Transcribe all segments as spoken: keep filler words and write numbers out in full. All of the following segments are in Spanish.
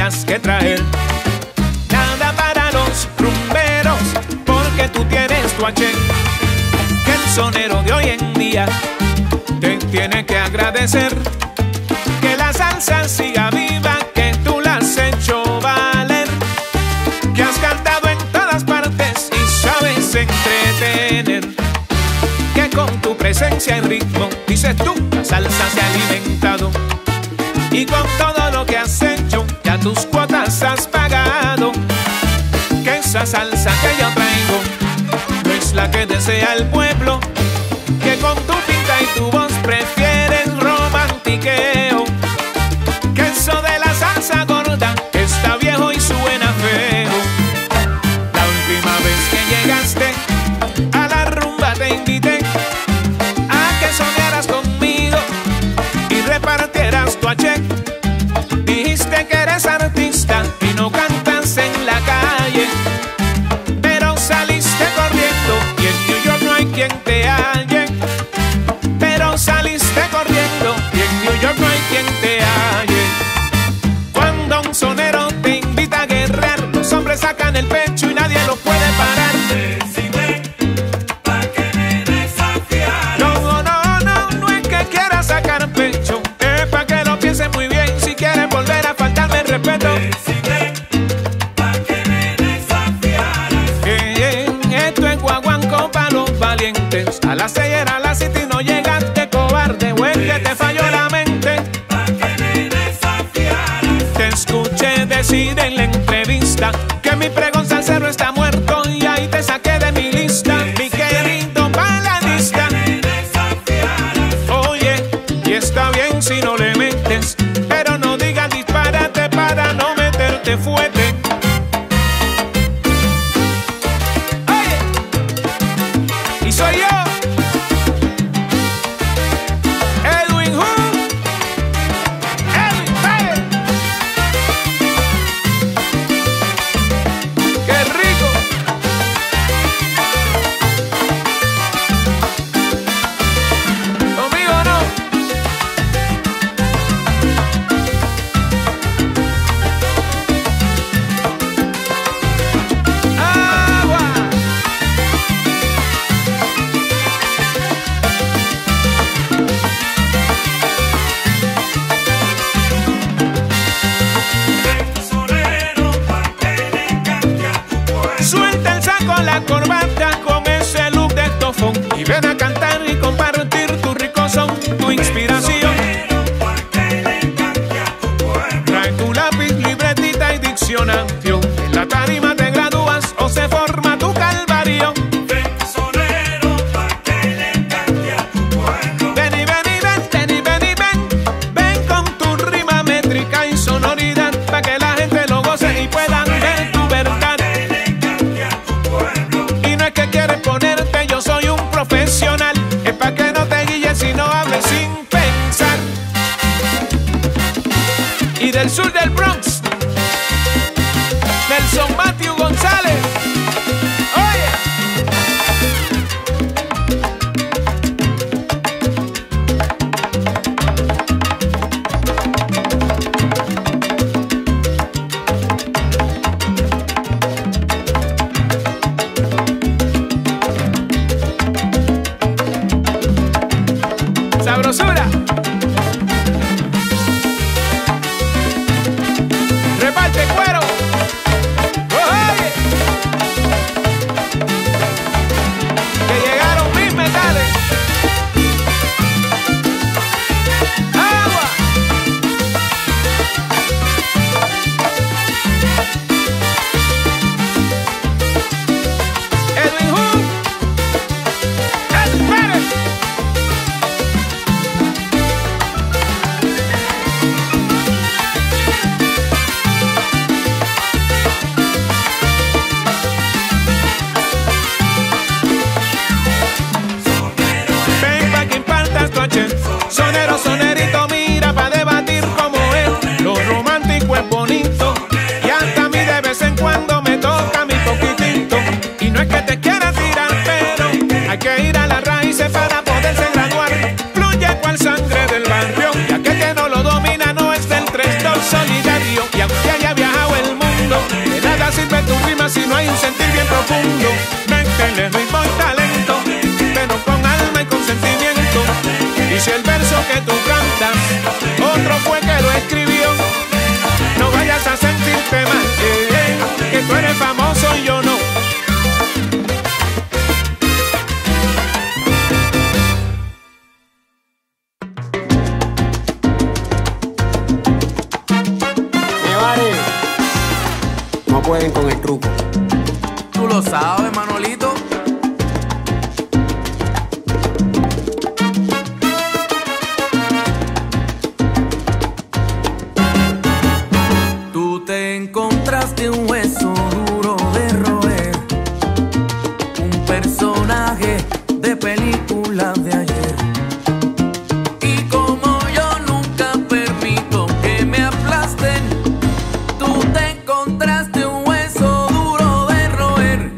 tengas que traer. Nada para los rumberos, porque tú tienes tu H. Que el sonero de hoy en día te tiene que agradecer. Que la salsa siga viva, que tú la has hecho valer. Que has cantado en todas partes y sabes entretener. Que con tu presencia y ritmo, dices tú, la salsa se ha alimentado. Y con todo lo que has hecho, ya tus cuotas has pagado. Que esa salsa que yo traigo no es la que desea el pueblo. Que con tu pinta y tu voz prefieres romantiqueo. Que eso de la salsa gorda está viejo y suena feo. La última vez que llegaste a la rumba te invité a que soñaras conmigo y repartieras tu H. Dijiste que eres artista y no cantas en la calle, pero saliste corriendo y en New York no hay quien te halle. Pero saliste corriendo y en New York no hay quien te halle. Cuando un sonero te invita a guerrear, los hombres sacan el pecho y nadie los puede parar. Decime, pa' que me desafiaras. No, no, no, no es que quieras sacar pecho, es pa' que lo pienses muy bien si quieres volver a faltarme el respeto. Decime, pa' que me desafiaras. Eh, eh, esto es guaguanco pa' los valientes. A la seis a la city no llegaste, cobarde, o es que te falló la mente. Pa' que me desafiaras. Te escuché decir en la entrevista que mi pregón salsero está muerto y ahí te saqué de mi lista, mi querido baladista. Me desafiaras. Oye, y está bien si no le metes, pero no digas disparate para no meterte fuerte. Oye, y soy yo, Edwin Hu, Edwin, hey. ¡Qué rico! Conmigo no. Agua. Ven sonero, pa' que le cante a tu pueblo. Suelta el saco, la corbata con ese look de estofón y ven a cantar y compartir tu rico son, tu inspiración. Sonero, pa' que le cante a tu pueblo. Trae tu lápiz, libretita y diccionario. En la tarima te gradúas o se forma tu calvario. Ven sonero, pa' que le cante a tu pueblo. Ven y ven y ven, ven y ven y ven. Ven con tu rima métrica y sonoridad pa' que la gente lo goce y puedan ver tu verdad. Que le cante a tu pueblo. Y no es que quieres ponerte, yo soy un profesional. Es pa' que no te guilles y no hables sin pensar. Y del sur del Bronx, Nelson Matthew González. Oye, sabrosura. Reparte cuero. Oye. así no hay un sentir bien profundo. Métele ritmo y talento, pero con alma y con sentimiento. Y si el verso que tú cantas, otro fue que lo escribió, no vayas a sentirte mal, eh, eh, que tú eres famoso y yo no. No pueden con el truco. Tú lo sabes, Manolito. Tú te encontraste un hueso duro de roer, un personaje de película de ayer. Y como yo nunca permito que me aplasten, tú te encontraste un hueso duro de roer.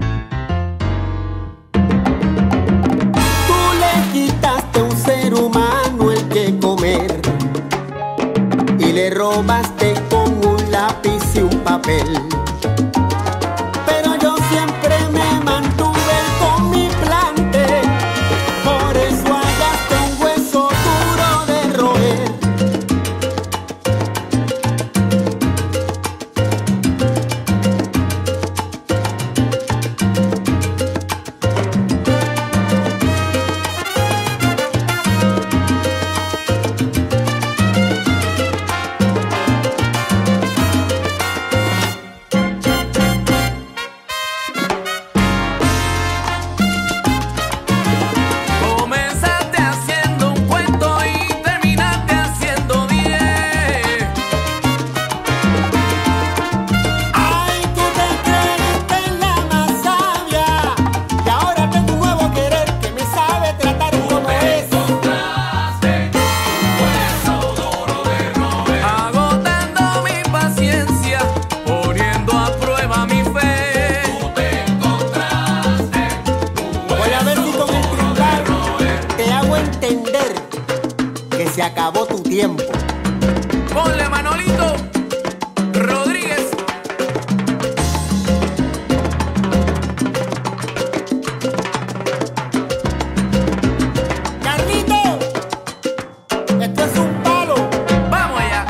Tú le quitaste a un ser humano el que comer y le robaste con un lápiz y un papel. Pero yo siempre me mantuve con mi plante, por eso hallaste un hueso duro de roer. Comenzaste haciendo un cuento y terminaste haciendo diez. Ay, tú te creíste la más sabia y ahora tengo un nuevo querer que me sabe tratar como es. Agotando mi paciencia, poniendo a prueba mi fe. Voy a ver si con el tribunal te hago entender que se acabó tu tiempo. Ponle, Manolito Rodríguez. Carlito, esto es un palo. Vamos allá.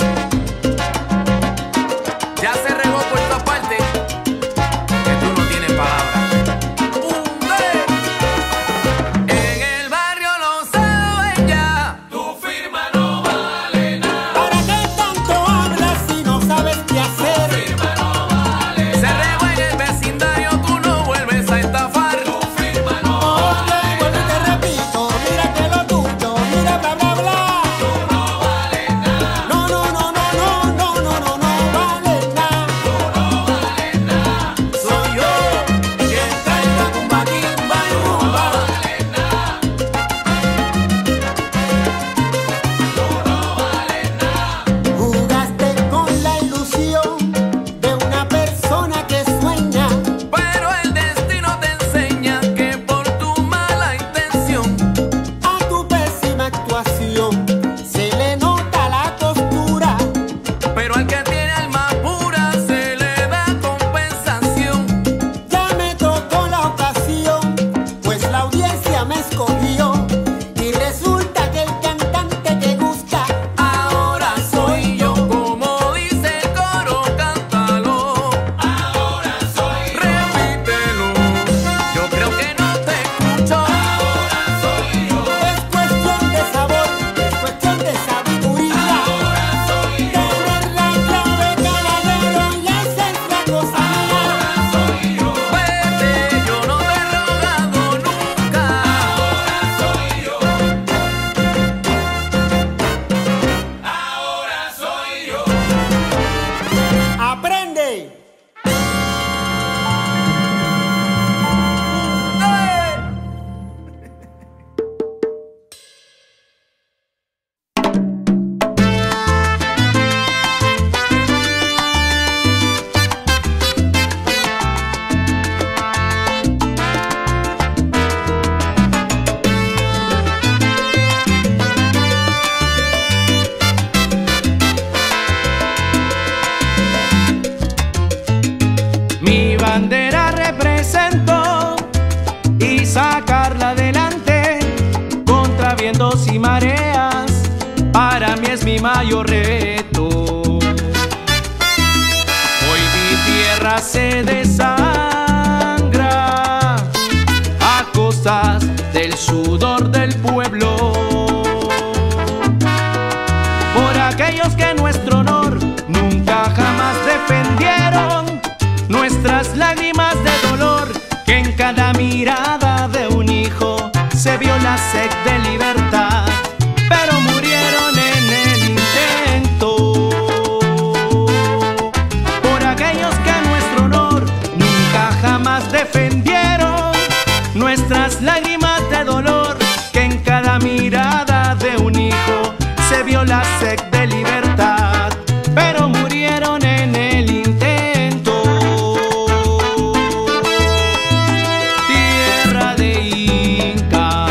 Ya se regó por tu parte, que tú no tienes mayor reto. Hoy mi tierra se desangra a costas del sudor del pueblo, por aquellos que nuestro honor nunca jamás defendieron, nuestras lágrimas de dolor, que en cada mirada de un hijo se vio la sed de libertad, pero murieron en el intento. Por aquellos que nuestro honor nunca jamás defendieron, nuestras lágrimas de dolor, que en cada mirada de un hijo se vio la sed de libertad, pero murieron en el intento. Tierra de incas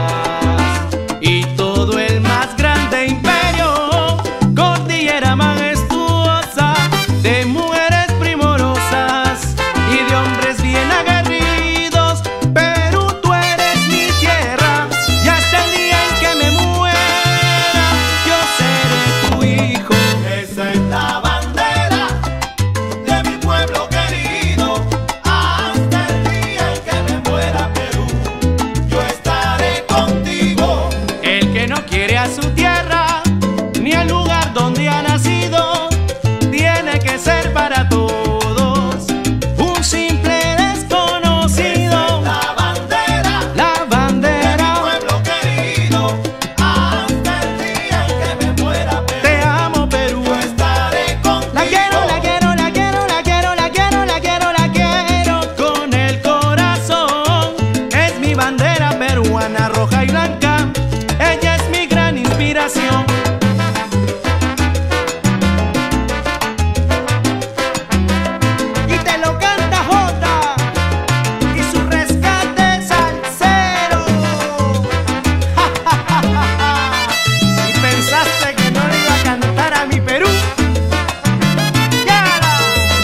y todo el más grande imperio, cordillera majestuosa de mujeres primorosas y de hombres bien aguerridos. Perú, tú eres mi tierra, y hasta el día en que me muera yo seré tu hijo. Esa es la bandera de mi pueblo querido. Hasta el día en que me muera, Perú, yo estaré contigo. El que no quiere a su tierra ni al lugar donde ha nacido, tiene que ser para todos un simple desconocido. La bandera La de mi bandera, pueblo querido. Hasta el día en que me muera, Perú, te amo Perú. yo estaré contigo. La quiero, la quiero, la quiero, la quiero, la quiero, la quiero, la quiero con el corazón. Es mi bandera peruana, roja y blanca. Ella es mi gran inspiración. Y te lo canta Jota y su rescate salsero. Y pensaste que no le iba a cantar a mi Perú. ¡Yala!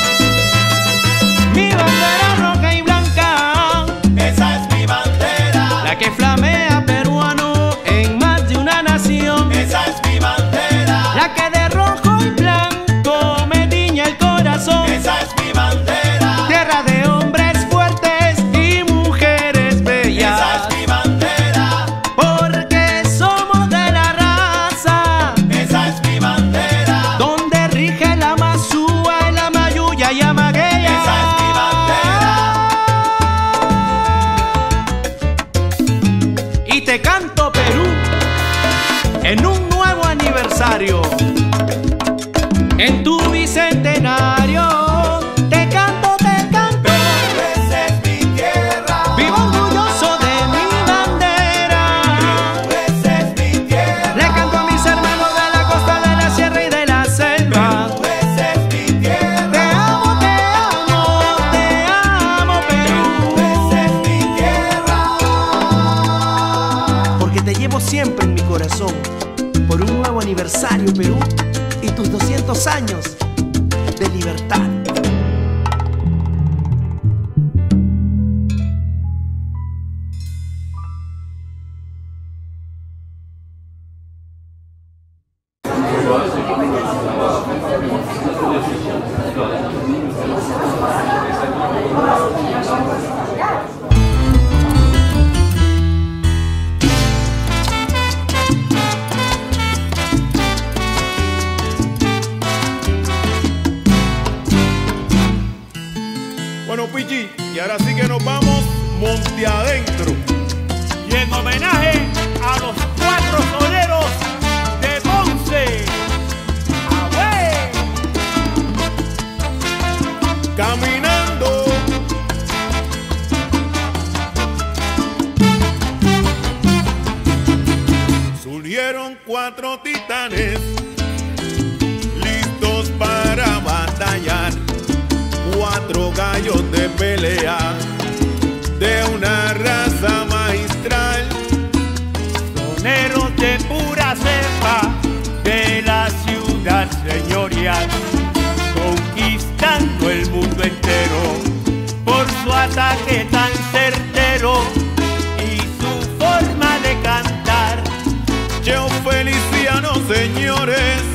Mi bandera roja y blanca, Esa es mi bandera. la que flamea peruano en más de una nación, Esa es mi bandera. la que de rojo y blanco me tiña el corazón. Esa es mi bandera. Tierra de hombres fuertes y mujeres bellas, Esa es mi bandera. porque somos de la raza Esa es mi bandera. donde rige la Mazúa, la Mayuya y Amagueya. Esa es mi bandera. Y te canto Perú en un nuevo aniversario, en tu bicentenario. Te canto, te canto, Esa es mi tierra. vivo orgulloso de mi bandera. Esa es mi tierra. Le canto a mis hermanos de la costa, de la sierra y de la selva. Esa es mi tierra. Te amo, te amo, te amo Perú. Esa es mi tierra. Porque te llevo siempre en mi corazón, por un nuevo aniversario Perú y tus doscientos años de libertad. Bueno, Pichi, y ahora sí que nos vamos monte adentro. Y en homenaje a los cuatro soleros de Ponce. ¡Avé! Caminando. Surgieron cuatro titanes listos para batallar. Cuatro gallos de pelea de una raza magistral. Soneros de pura cepa de la ciudad señorial, conquistando el mundo entero por su ataque tan certero y su forma de cantar. Cheo Feliciano, señores,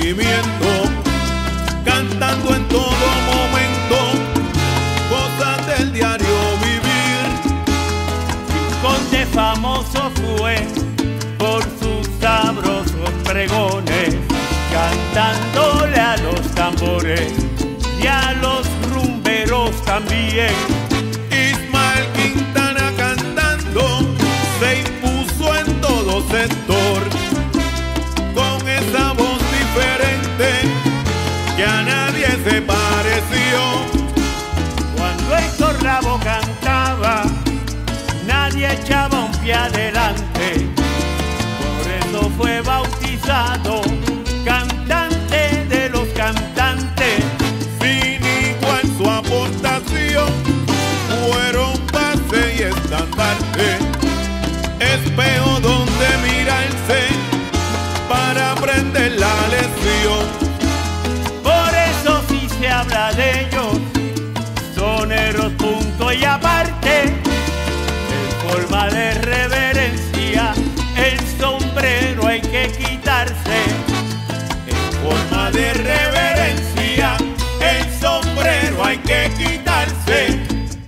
sentimiento, cantando en todo momento cosas del diario vivir. Conde famoso fue por sus sabrosos pregones, cantándole a los tambores y a los rumberos también. Ismael Quintana cantando se impuso en todo sector, con esa voz diferente que a nadie se pareció. Cuando Héctor Lavoe cantaba, nadie echaba un pie adelante, por eso fue bautizado cantante de los cantantes. Sin igual su aportación, fueron base y estandarte, espejo donde mirarse para aprender la lección. Por eso si se habla de ellos, soneros punto y aparte, en forma de reverencia el sombrero hay que quitarse. En forma de reverencia el sombrero hay que quitarse.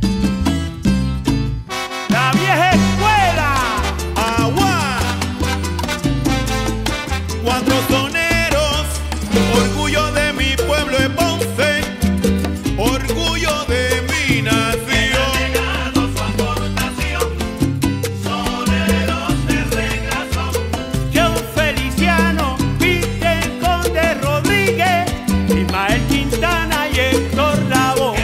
La vieja escuela. ¡Agua! Cuatro soneros, orgullo de mi pueblo de Ponce, orgullo de mi nación. John Feliciano, Peter Conde Rodríguez, Ismael Quintana y Héctor Lavoe.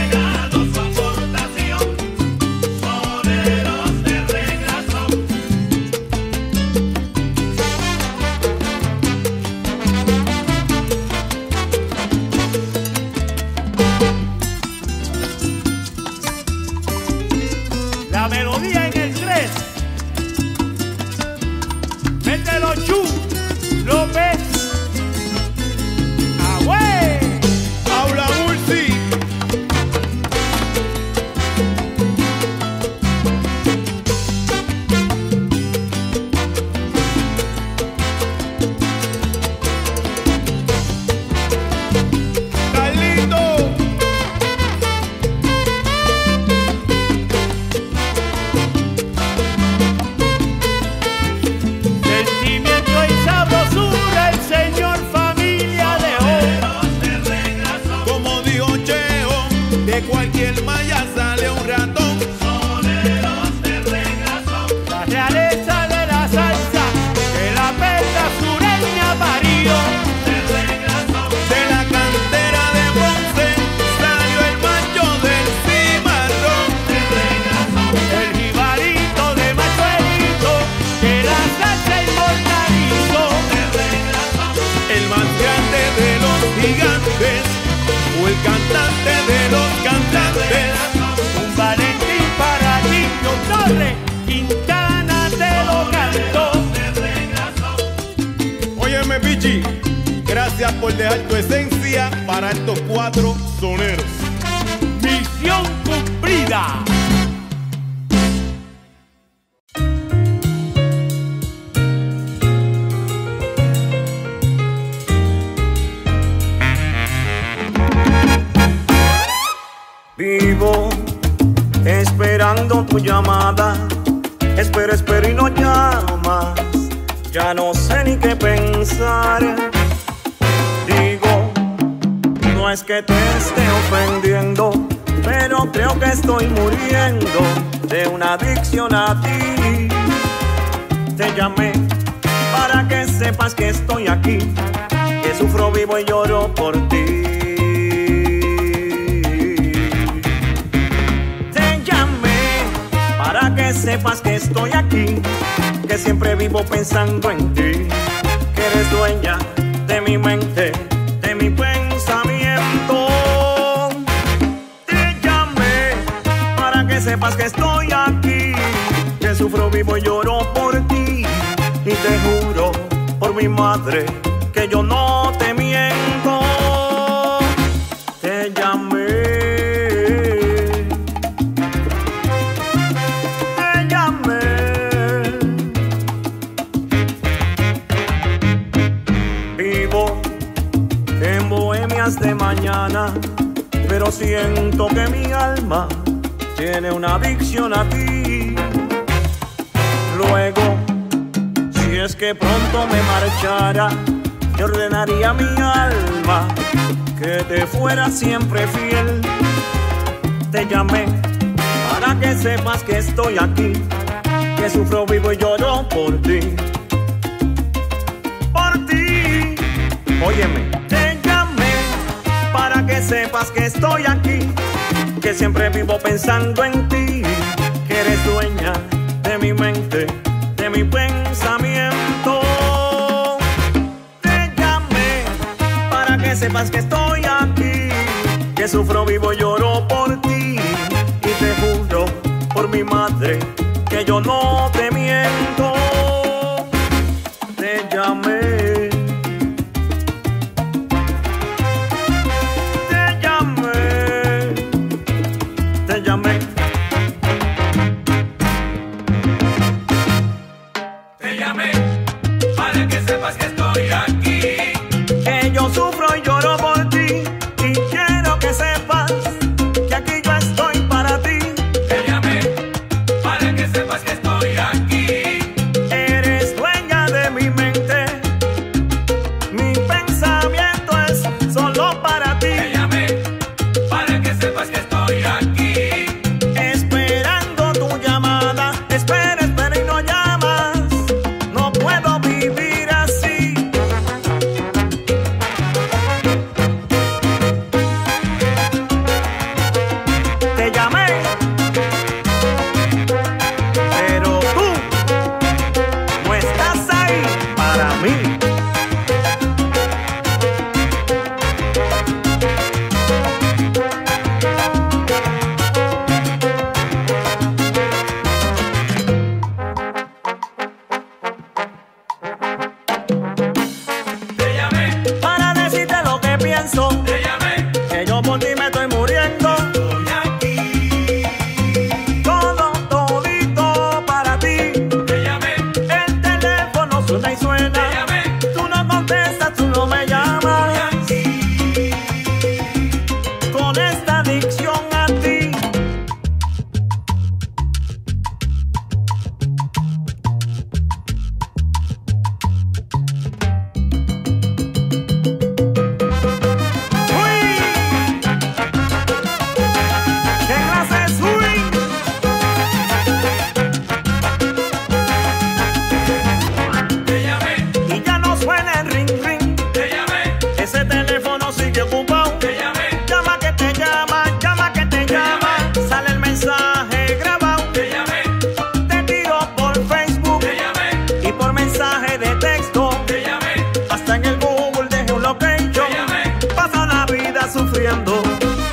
La melodía en el tres. Mételo, Chu López. ¡Agüey! ¡Habla Murci! ¡Carlito! Sentimiento y sabrosura, el señor familia dejó. Como dijo Cheo, de cualquier malla sale un ratón. La realeza de la salsa, que la perla sureña parió. De la cantera de Ponce salió el macho del cimarrón. El jibarito de Machuelito, que la salsa inmortalizó. El más grande de los gigantes, o el cantante de los cantantes. Un Valentín para Chicho Torres, Quintana te lo cantó. Óyeme, Pichi, gracias por dejar tu esencia para estos cuatro soneros. Misión cumplida. Vivo esperando tu llamada, espero, espero y no llamas, ya no sé ni qué pensar. Digo, no es que te esté ofendiendo, pero creo que estoy muriendo de una adicción a ti. Te llamé para que sepas que estoy aquí, que sufro, vivo y lloro por ti. Para que sepas que estoy aquí, que siempre vivo pensando en ti, que eres dueña de mi mente, de mi pensamiento. Te llamé para que sepas que estoy aquí, que sufro, vivo y lloro por ti, y te juro por mi madre que yo no te miento. Te llamé. pena, pero siento que mi alma tiene una adicción a ti. Luego, si es que pronto me marchara, te ordenaría a mi alma que te fuera siempre fiel. Te llamé para que sepas que estoy aquí, que sufro, vivo y lloro por ti. Por ti. Óyeme, te llamé para que sepas que estoy aquí, que siempre vivo pensando en ti, que eres dueña de mi mente, de mi pensamiento. Te llamé para que sepas que estoy aquí, que sufro, vivo y lloro por ti, y te juro por mi madre que yo no te miento. Te llamé, te llamé, te llamé. Te llamé para que sepas que estoy aquí, Que yo sufro y lloro por ti, y quiero que sepas que aquí yo estoy para ti. te llamé para que sepas que estoy aquí, Eres dueña de mi mente, mi pensamiento es solo para ti. te llamé para que sepas que estoy aquí, Esperando tu llamada, espera, espera y no llamas. No puedo vivir así. Te llamé, pero tú no estás ahí para mí. te llamé, Para decirte lo que pienso, te llamé, que yo por ti me estoy muriendo. estoy aquí, Todo, todito para ti. te llamé, El teléfono suena y te suena. llamé, Tú no contestas, tú no me llamas. Con esta adicción a ti. ¡Uy! ¿Qué clase es uy? te llamé, Y ya no suena el ring ring. te llamé, Ese teléfono sigue ocupado. te llamé, Llama que te llama, llama que te llama. Sale el mensaje grabado. te llamé, Te tiro por Facebook te llamé, y por mensaje de texto. te llamé, Hasta en el Google dejé un location. te llamé. Paso la vida sufriendo.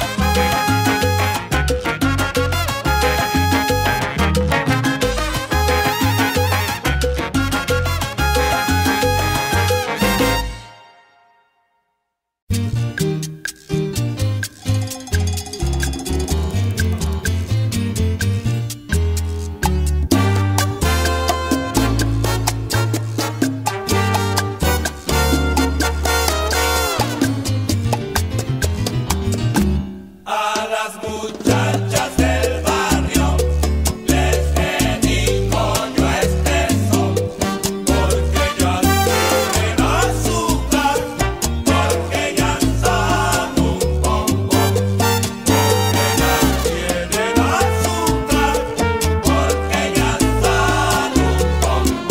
A las muchachas del barrio les dedico yo este son, porque ellas tienen azúcar, porque ellas son un bombón, porque ellas tienen azúcar, porque ellas son un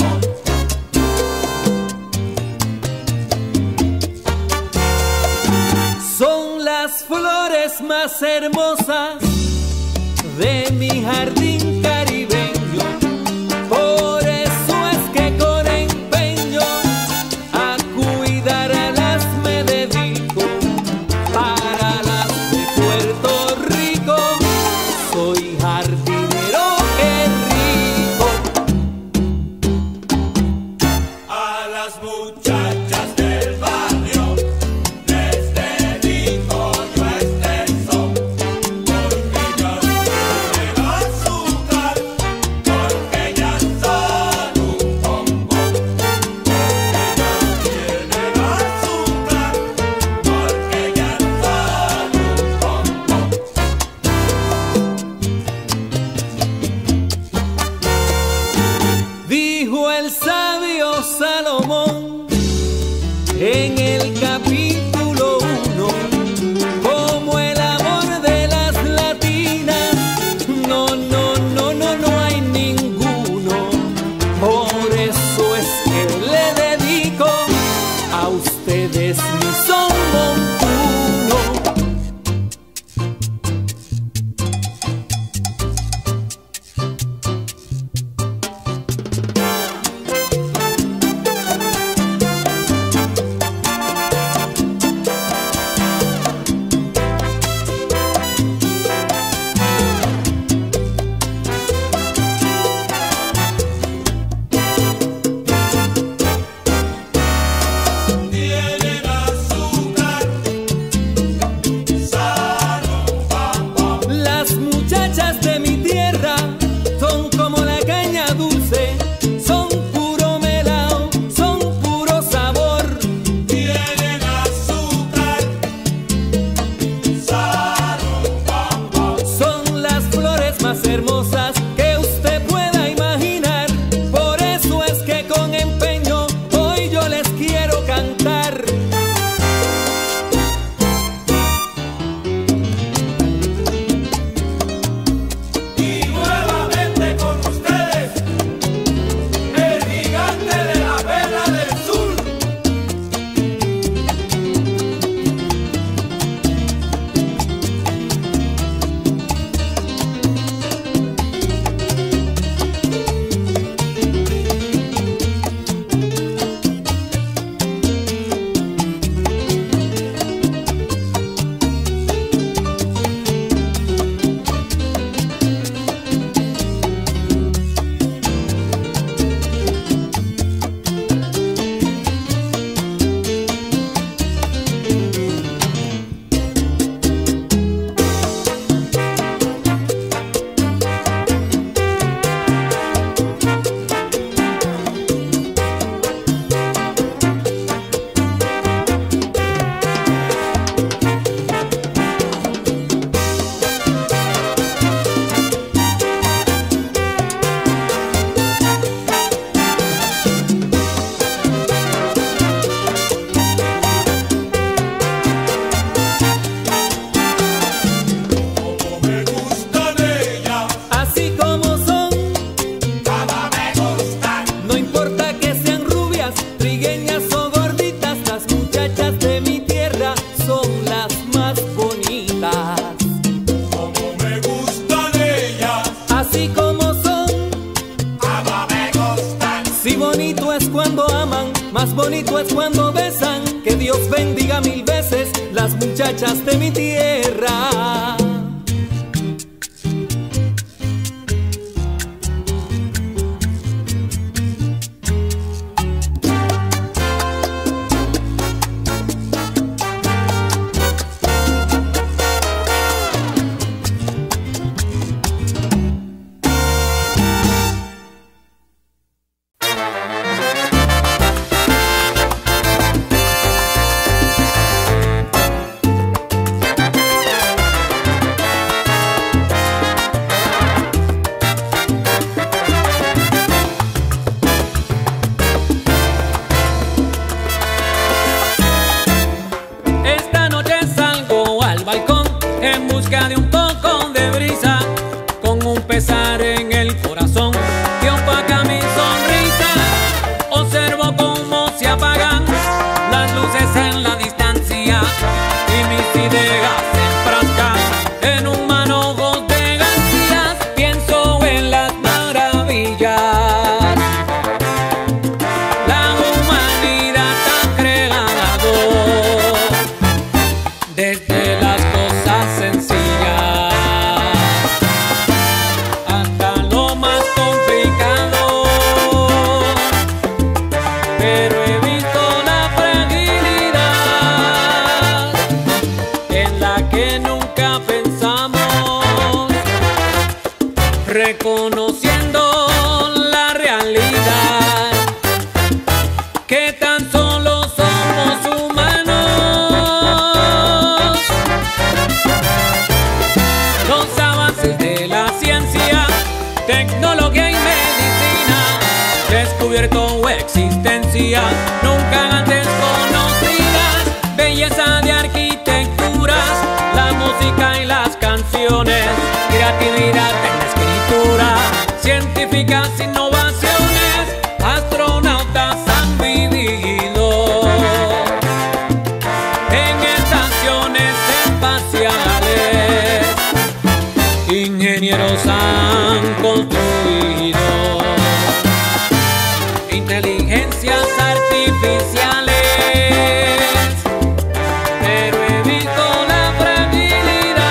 bombón. Son las flores más hermosas de mi jardín caribeño. Por eso es que con empeño a cuidarlas me dedico. Para las de Puerto Rico soy jardinero, qué rico. A las muchachas del barrio les dedico yo este son, porque ellas tienen azúcar. Más bonito es cuando besan, que Dios bendiga mil veces las muchachas de mi tierra. Nunca antes conocidas, belleza de arquitecturas, la música y las canciones, creatividad en la escritura, científicas innovaciones, astronautas han vivido en estaciones espaciales, ingenieros han construido inteligencias artificiales, pero he visto la fragilidad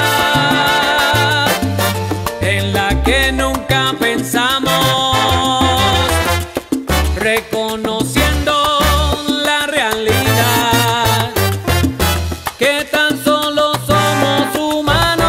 en la que nunca pensamos, reconociendo la realidad, que tan solo somos humanos.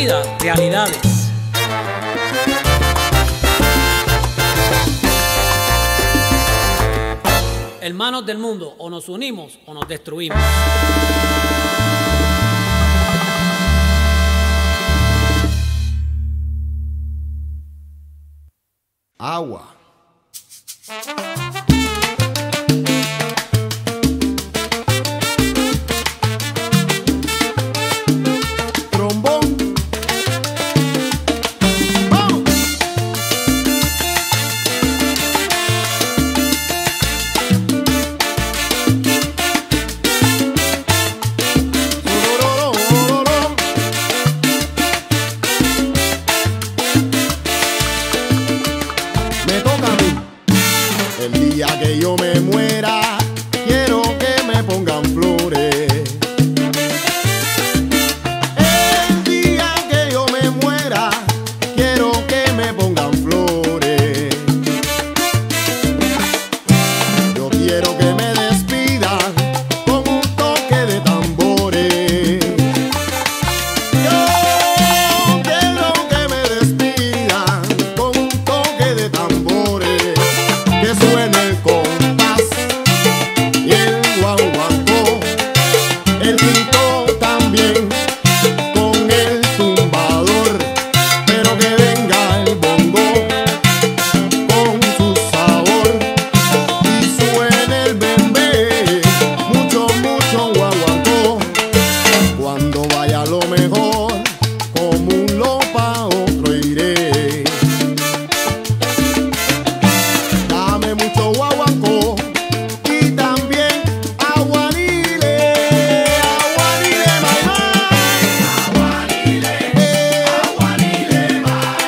vida, realidades. Hermanos del mundo, o nos unimos o nos destruimos. Agua. Trombón. ¡Vamos! Me toca a mí. El día que yo me muera, quiero que me pongan flores. El día que yo me muera, quiero que me pongan flores. Yo quiero que me despidan con un toque de tambores. Yo quiero que me despidan con un toque de tambores. Que suene el compás y el guaguancó, el quinto también con el tumbador, pero que venga el bongo con su sabor y suene el bembé, mucho, mucho guaguancó. Cuando vaya lo mejor, como un lopa otro iré. Dame mucho guaguancó y también aguanile, aguanile, may, may. Aguanile, aguanile, may,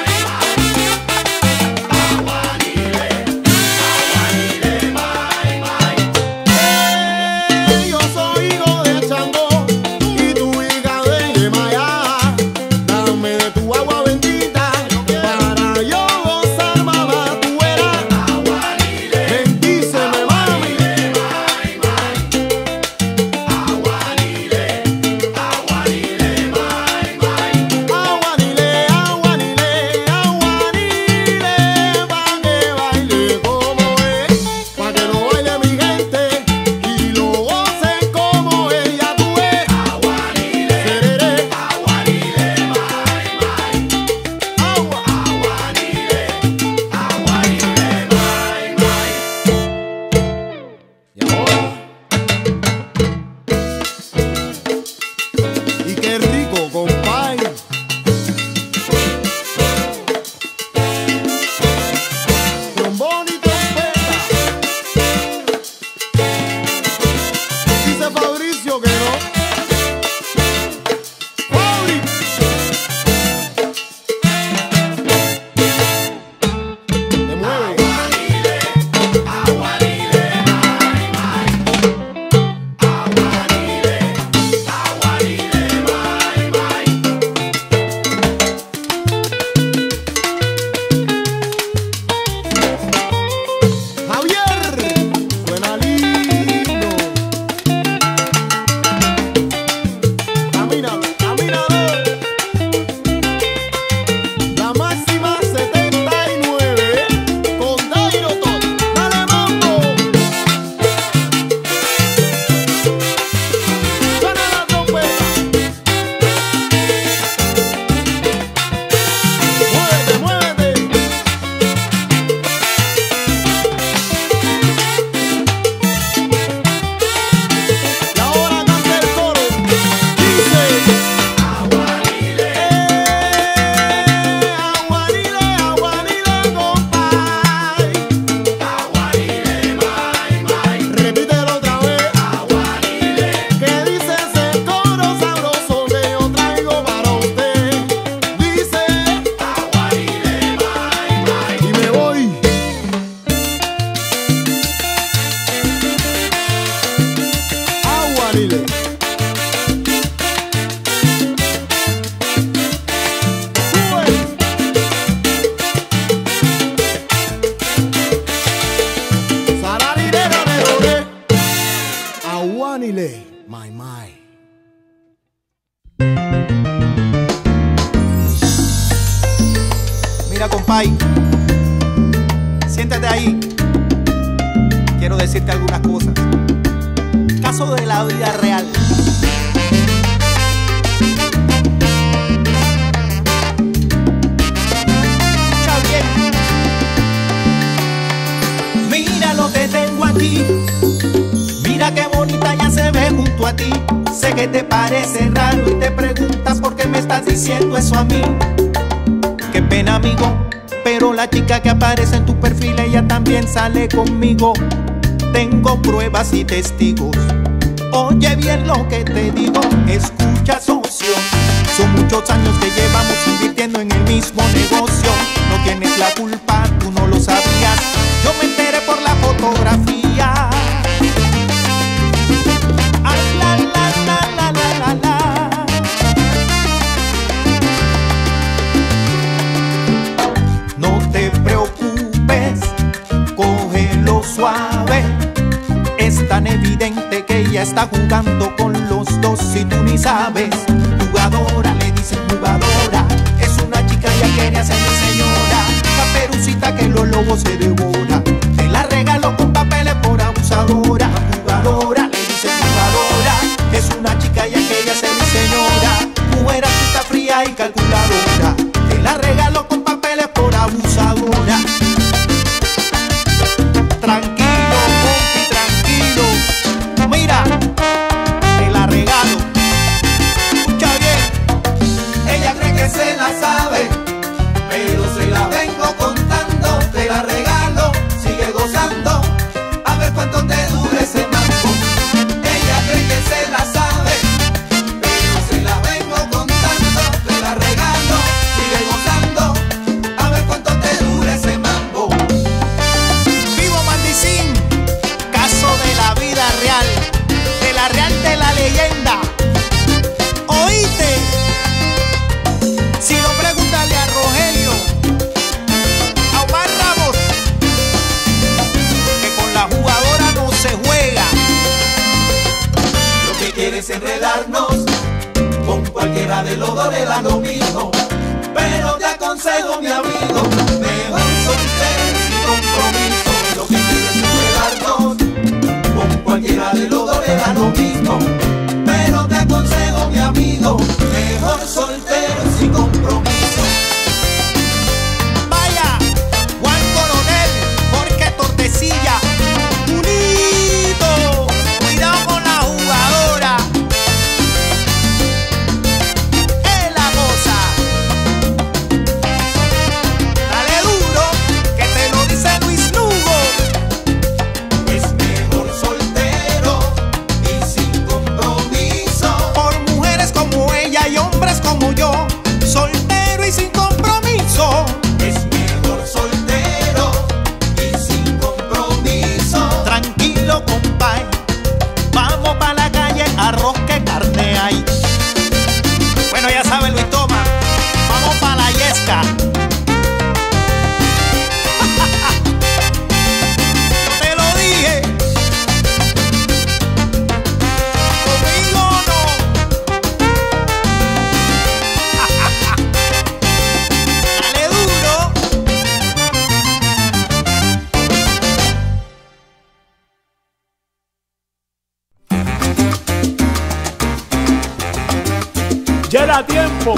aguanile, aguanile, may, may. Eh, yo soy hijo de Changó y tu hija de Yemayá. Dame de tu agua bendita para yo gozar, mamá, tú eras. Bendíceme, mami. Aguanile, aguanile, aguanile, pa' que baile como es, pa' que lo baile mi gente y lo gocen como ella, tú ves. Sereré. Agua. Y ahora. Y qué rico, compadre. Trombón y trompeta. Dice Fabricio que no. Fabri. Te mueve. Javier, suena lindo. Camínalo, camínalo. La máxima setenta y nueve con Dairo Tot. Dale, mambo. Suena la trompeta. Muévete, muévete. Y ahora canta el coro. Dice. Mira, compay, siéntate ahí. Quiero decirte algunas cosas. Caso de la vida real. Escucha bien. Mira lo que tengo aquí. Mira qué bonita ya se ve junto a ti. Sé que te parece raro y te preguntas por qué me estás diciendo eso a mí. Qué pena, amigo, pero la chica que aparece en tu perfil, ella también sale conmigo. Tengo pruebas y testigos. Oye bien lo que te digo. Escucha, socio, son muchos años que llevamos invirtiendo en el mismo negocio. No tienes la culpa, tú no lo sabías. Yo me enteré por la fotografía. Ay, la, la, la, la, la, la, la. No te preocupes, cógelo suave. Es tan evidente que ella está jugando con los dos y tú ni sabes. Jugadora, le dicen jugadora. Es una chica, ya quería ser mi señora. Caperucita que los lobos se devora. Te la regalo con papeles por abusadora. Jugadora, le dicen jugadora. Es una chica, ya quería ser mi señora. Mujer artista fría y calculadora. Te la regalo con papeles por abusadora. Tranquilo, compi, tranquilo. Mira, te la regalo. Escucha bien. Ella cree que se la sabe, pero se la vengo contando. Te la regalo, sigue gozando. A ver cuánto te dure ese mambo. Ella cree que se la sabe, pero se la vengo contando. Te la regalo, sigue gozando. A ver cuánto te dure ese mambo. Vivo Maldicín, caso de la vida real, de la real de la leyenda. ¿Oíste? Si no, pregúntale a Rogelio, a Omar Ramos, que con la jugadora no se juega. Lo que quieres es enredarnos, con cualquiera de los dos le da lo mismo. Pero te aconsejo, mi amigo, mejor soltero y sin compromiso. Lo que quieres es enredarnos, con cualquiera de los dos le da lo mismo. Pero te aconsejo, mi amigo, mejor soltero y sin compromiso. Vaya, Juan Coronel, Jorge Tortecilla, unito, cuidado con la jugadora. Es la cosa. Dale duro, que te lo dice Luis Lugo. Es mejor soltero y sin compromiso. Por mujeres como ella y hombres como yo, soltero y sin compromiso. Es mejor soltero y sin compromiso. Tranquilo, compay, vamos pa' la calle, arroz que carne hay. Bueno, ya saben, Luis Toma, vamos pa' la yesca. Yo te lo dije. Conmigo no. Dale duro. Ya era tiempo.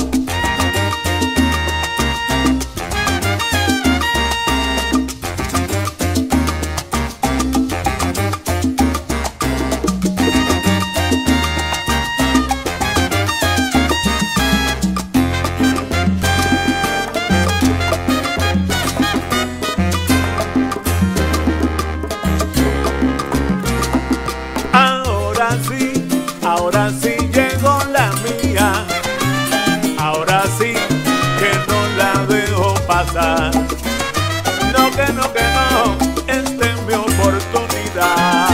Ahora sí, ahora sí llegó la mía. Ahora sí que no la dejo pasar. No, que no, que no, esta es mi oportunidad.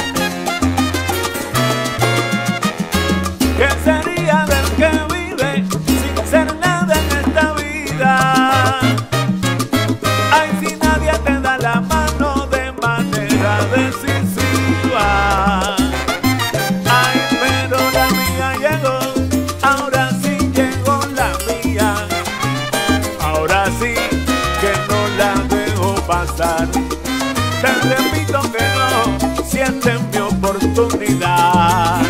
¿Qué sería del que vive sin ser nada en esta vida? Ay, si nadie te da la mano de manera decisiva. Ay, pero la mía llegó, ahora sí llegó la mía. Ahora sí les repito que no sienten mi oportunidad.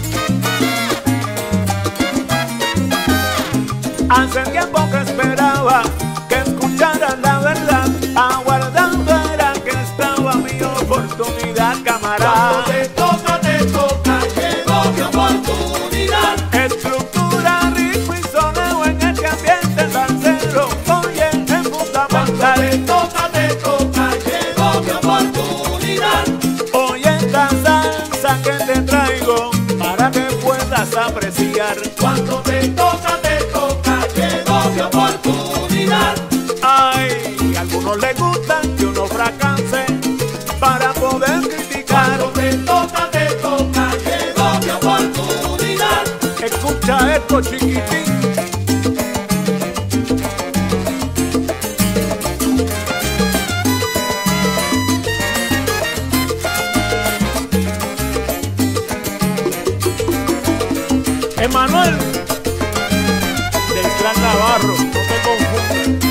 Hace tiempo que esperaba que escucharan la verdad, aguardando era que estaba mi oportunidad, camarada. Cuando te toca, te toca, llegó mi oportunidad. Estructura, ritmo y soneo en este ambiente salsero, oye, es fundamental. Cuando te toca, te toca, llegó mi oportunidad. Oye esta salsa que te traigo para que puedas apreciar. Cuando te toca, te toca, llegó mi oportunidad. Ay, a algunos les gusta que uno fracase para poder criticar. Cuando te toca, te toca, llegó mi oportunidad. Escucha esto, chiquitín. Emanuel del Clan Navarro, no te confundas.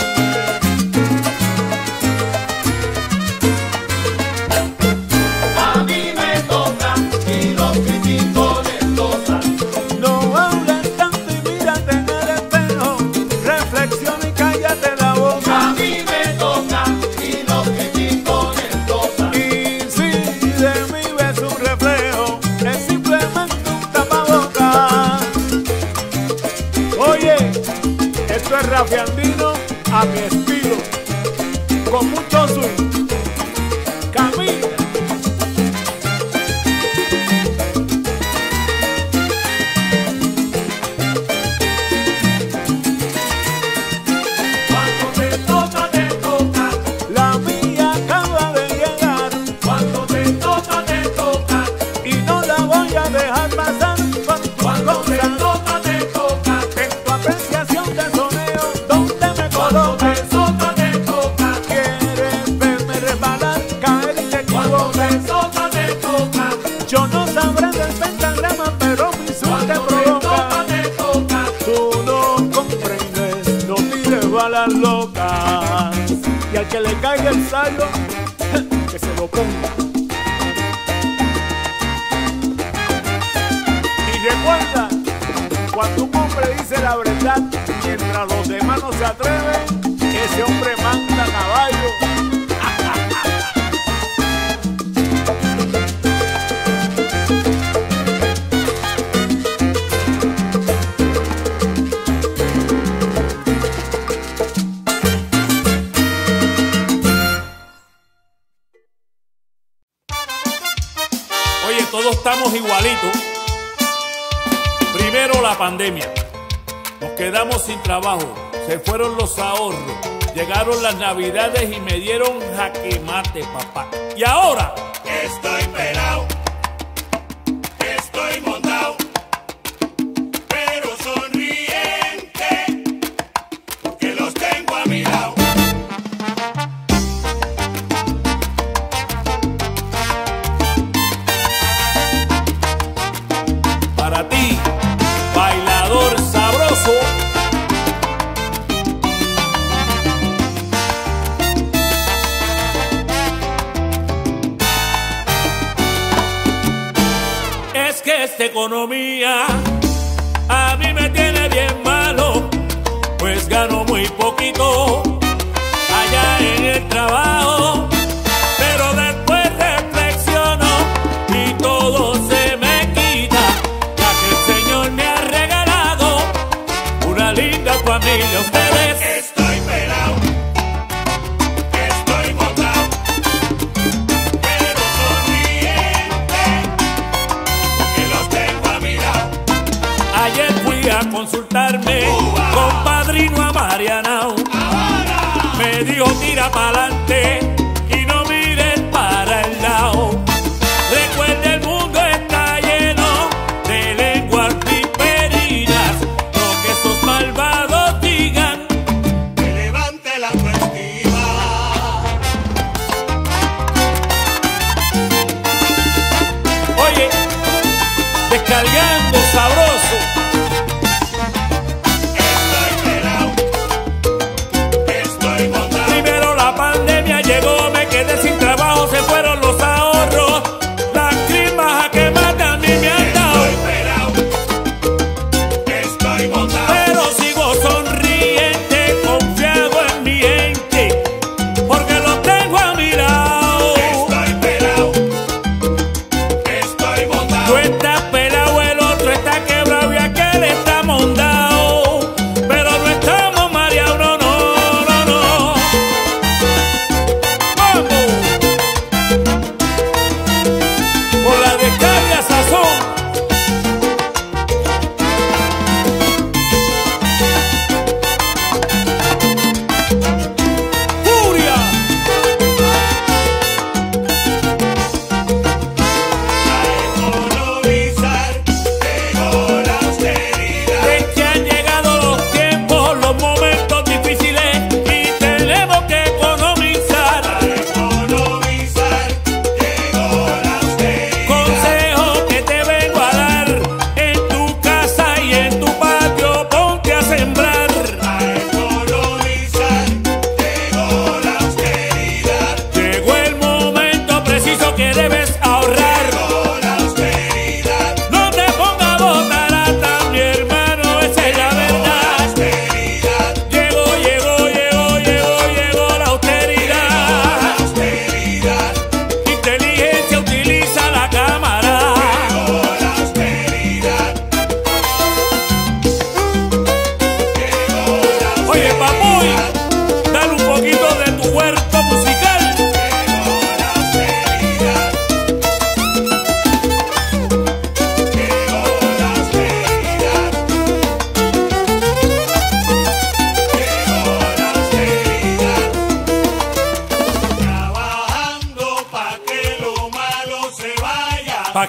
A mí me toca y los critico de cosas. No hables tanto y mírate en el espejo, reflexiona y cállate la boca. A mí me toca y los critico de cosas. Y si de mí ves un reflejo, es simplemente un tapabocas. Oye, esto es Rafi Andino a mi estilo, con mucho swing. Camina. Cuando te toca, te toca. La mía acaba de llegar Cuando te toca, te toca. y no la voy a dejar pasar por tu Cuando te cosa. toca, te toca. En tu apreciación de soneo, donde me Cuando colocas, te toca, te toca. quieres verme resbalar, caer y te Cuando te equivocas. toca, te toca. Yo no sabré del pentagrama, pero mi sur te Cuando te provoca. toca, te toca. Tú no comprendes, no tires balas locas. Y al que le caiga el saldo, que se lo ponga. Y recuerda, cuando un hombre dice la verdad, mientras los demás no se atreven, ese hombre manda caballo. Oye, todos estamos igualitos. Primero la pandemia. Nos quedamos sin trabajo. Se fueron los ahorros. Llegaron las navidades y me dieron jaque mate, papá. Y ahora Estoy pelado, estoy montado, pero sonriente, porque los tengo a mi lado. para ti, bailador sabroso. Es que esta economía a mí me tiene bien malo, pues gano muy poquito allá en el trabajo, pero después reflexiono y todo se me quita, ya que el Señor me ha regalado una linda familia. Ustedes Estoy pelado, estoy montado, pero sonriente, porque los tengo a mi lado. ayer fui a consultarme con Padrino a Marianao. Me dijo tira pa'lante y no mires para el lado. Recuerda, el mundo está lleno de lenguas viperinas. Lo que esos malvados digan, Que levante la autoestima. oye, descargando sabroso. Estoy pelado, estoy montado, Primero la pandemia llegó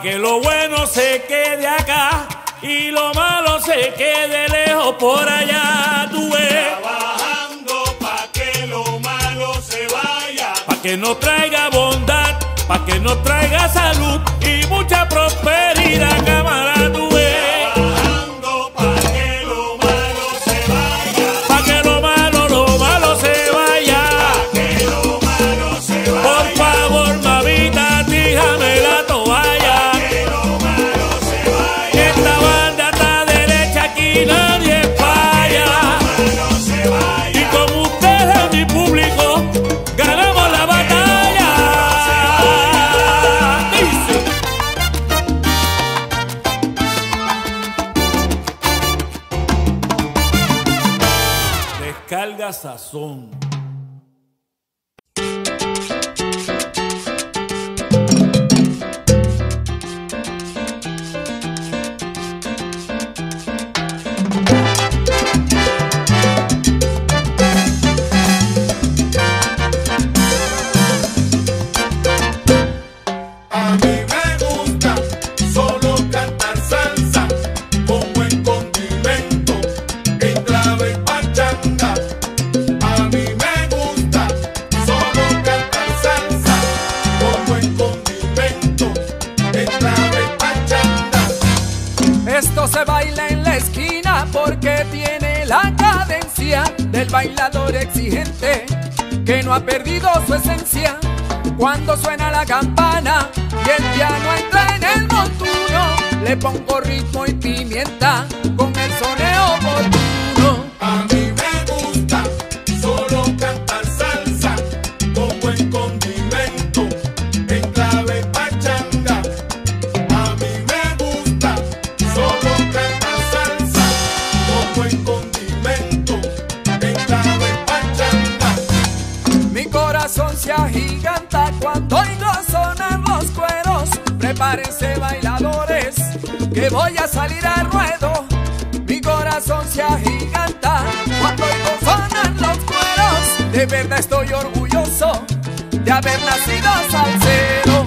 que lo bueno se quede acá y lo malo se quede lejos por allá. Tú ves, trabajando pa' que lo malo se vaya, pa' que nos traiga bondad, pa' que nos traiga salud y mucha prosperidad, camarada. Tú ves, trabajando pa' que lo malo se vaya, pa' que lo malo, lo malo se vaya, pa' que lo malo se vaya. Por favor, mamita, díjame la toalla, Pa' que lo malo se vaya, esta banda está derecha, aquí nadie falla. pa' que lo malo se vaya. Y con ustedes, mi público, ganamos la batalla. Dice. Descarga Sazón. A mí me gusta solo cantar salsa con buen condimento en clave y pachanga. A mí me gusta solo cantar salsa con buen condimento en clave y pachanga. Esto se baila en la esquina porque tiene la cadencia del bailador exigente que no ha perdido su esencia. Cuando suena la campana y el piano entra en el montuno, le pongo ritmo y pimienta con el soneo oportuno. A mí me gusta solo cantar salsa con buen condimento en clave y pachanga. A mí me gusta solo cantar salsa con buen condimento en clave y pachanga. Mi corazón se agiganta cuando oigo sonar los cueros. Prepárense bailadores, que voy a salir al ruedo. Mi corazón se agiganta cuando oigo sonar los cueros. De verdad estoy orgulloso de haber nacido salsero.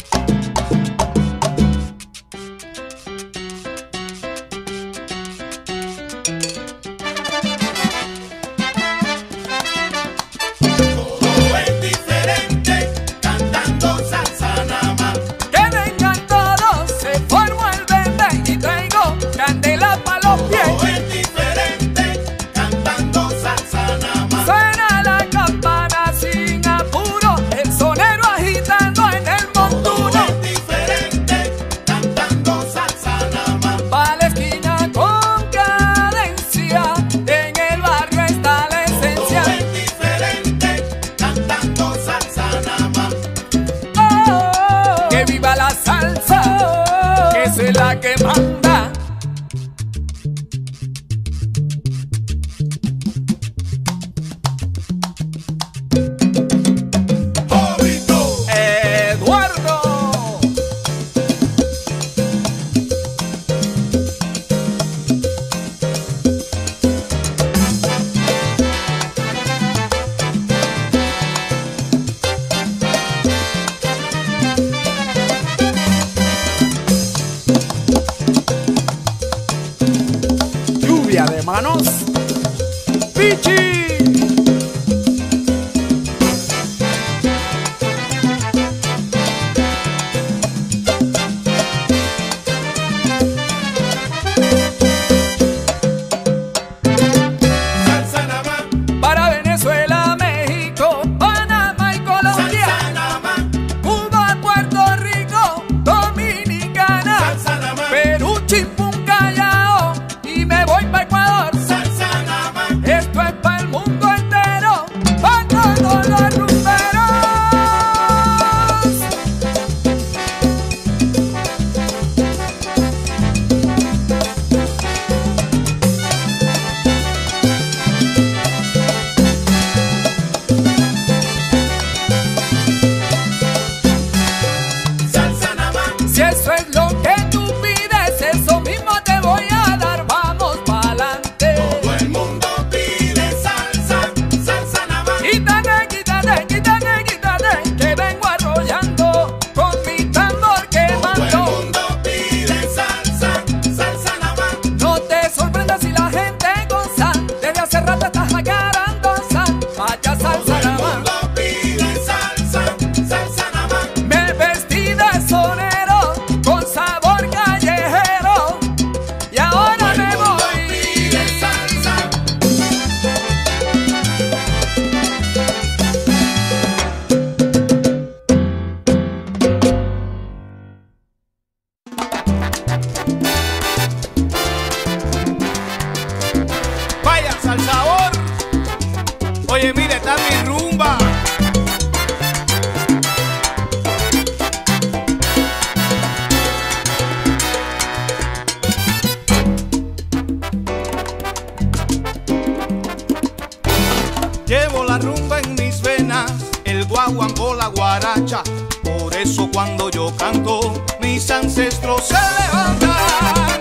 Todo es diferente cantando salsa nada más. Que vengan todos, se formó el verde y traigo candela pa' los pies. Todo es diferente cantando salsa nada más. Suena la campana sin apuro, el sonero agitando en el montuno. Todo es diferente cantando salsa nada más. Pa' la esquina con cadencia, en el barrio está la esencia. Todo es diferente cantando salsa nada más. Oh, que viva la salsa, que esa es la que manda. Jovito, Eduardo. Lluvia de manos. Pichi. salsa nada más. Para Venezuela, México, Panamá y Colombia, Salsa nada más. Cuba, Puerto Rico, Dominicana, Salsa nada más. Perú, Chimpún, Callao y me voy pa' Ecuador. Salsa nada más. Esto es pa' el mundo entero. salsa al sabor. Oye, mire, está mi rumba. Llevo la rumba en mis venas, el guaguancó, la guaracha. Por eso cuando yo canto, mis ancestros se levantan.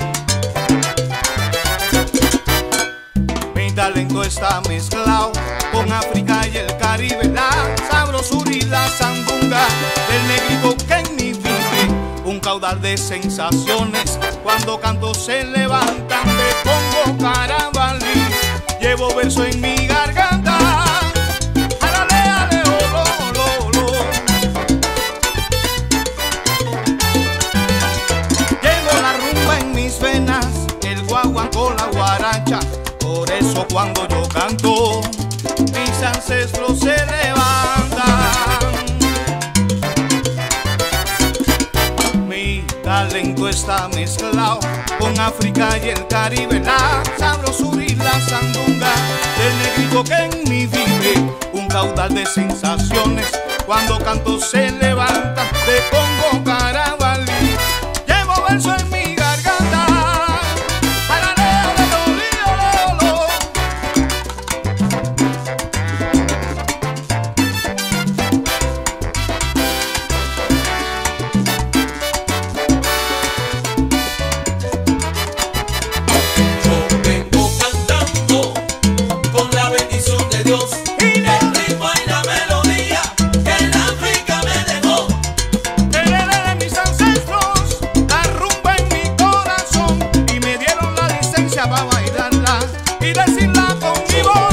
Mi talento está mezclado con África y el Caribe, la sabrosura y la sandunga del negrito que en mí vive. Un caudal de sensaciones, cuando canto se levantan. Me pongo carabalí, llevo verso en mi garganta. Alale, ale, olo, olo, olo. Llevo la rumba en mis venas, el guaguancó, la guaracha. Por eso cuando yo canto, mis ancestros se levantan. Mi talento está mezclado con África y el Caribe, la sabrosura y la sandunga del negrito que en mí vive. Un caudal de sensaciones, cuando canto se levanta. Te pongo carabalí, llevo verso en mi garganta. Para bailarla y decirla con mi voz.